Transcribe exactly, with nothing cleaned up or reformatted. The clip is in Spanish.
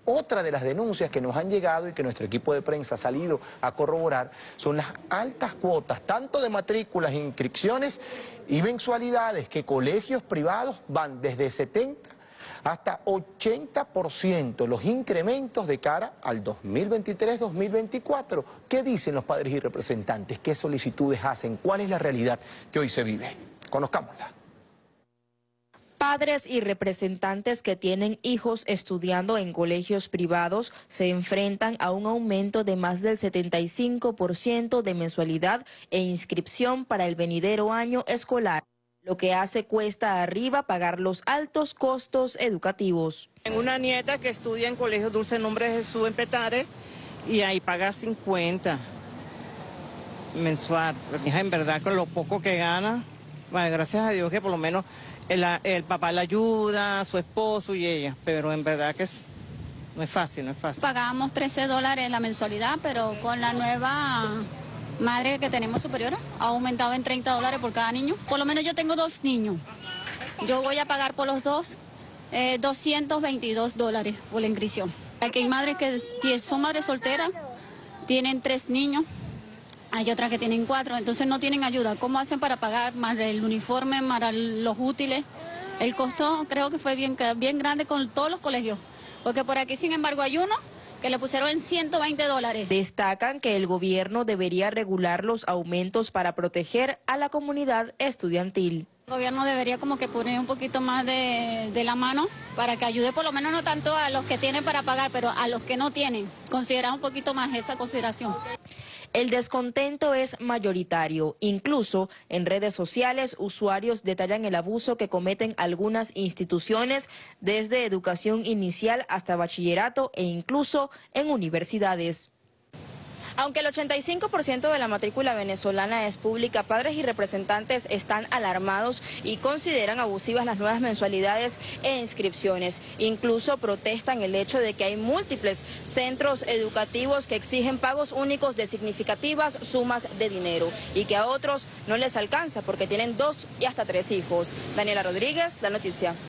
Otra de las denuncias que nos han llegado y que nuestro equipo de prensa ha salido a corroborar son las altas cuotas, tanto de matrículas, inscripciones y mensualidades, que colegios privados van desde setenta hasta ochenta por ciento los incrementos de cara al dos mil veintitrés dos mil veinticuatro. ¿Qué dicen los padres y representantes? ¿Qué solicitudes hacen? ¿Cuál es la realidad que hoy se vive? Conozcámosla. Padres y representantes que tienen hijos estudiando en colegios privados se enfrentan a un aumento de más del setenta y cinco por ciento de mensualidad e inscripción para el venidero año escolar, lo que hace cuesta arriba pagar los altos costos educativos. Tengo una nieta que estudia en Colegio Dulce Nombre de Jesús en Petare y ahí paga cincuenta mensual. Mi hija, en verdad, con lo poco que gana, bueno, gracias a Dios que por lo menos el, el papá la ayuda, su esposo y ella, pero en verdad que es, no es fácil, no es fácil. Pagábamos trece dólares la mensualidad, pero con la nueva madre que tenemos superiora ha aumentado en treinta dólares por cada niño. Por lo menos yo tengo dos niños. Yo voy a pagar por los dos eh, doscientos veintidós dólares por la inscripción. Aquí hay madres que son madres solteras, tienen tres niños. Hay otras que tienen cuatro, entonces no tienen ayuda. ¿Cómo hacen para pagar más el uniforme, más los útiles? El costo creo que fue bien, bien grande con todos los colegios, porque por aquí, sin embargo, hay uno que le pusieron en ciento veinte dólares. Destacan que el gobierno debería regular los aumentos para proteger a la comunidad estudiantil. El gobierno debería como que poner un poquito más de, de la mano para que ayude por lo menos no tanto a los que tienen para pagar, pero a los que no tienen, considerar un poquito más esa consideración. El descontento es mayoritario. Incluso en redes sociales, usuarios detallan el abuso que cometen algunas instituciones, desde educación inicial hasta bachillerato e incluso en universidades. Aunque el ochenta y cinco por ciento de la matrícula venezolana es pública, padres y representantes están alarmados y consideran abusivas las nuevas mensualidades e inscripciones. Incluso protestan el hecho de que hay múltiples centros educativos que exigen pagos únicos de significativas sumas de dinero y que a otros no les alcanza porque tienen dos y hasta tres hijos. Daniela Rodríguez, La Noticia.